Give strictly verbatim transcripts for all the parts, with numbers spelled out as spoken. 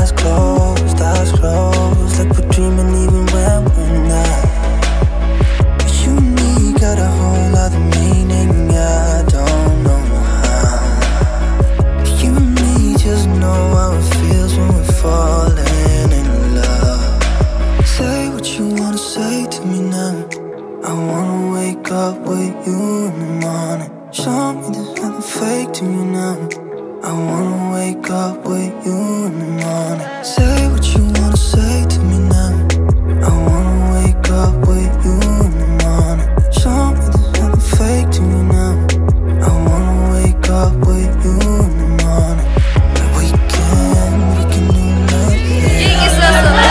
eyes closed, eyes closed, like we're dreaming even when we're not. You and me got a whole other meaning, I don't know how. You and me just know how it feels when we're falling in love. Say what you wanna say to me now. I wanna wake up with you in the morning. Show me there's nothing fake to you now. I wanna wake up with you in the morning. Say what you wanna say to me now. I wanna wake up with you in the morning. Show me there's nothing fake to me now. I wanna wake up with you in the morning. We can, we can do nothing.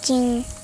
watching.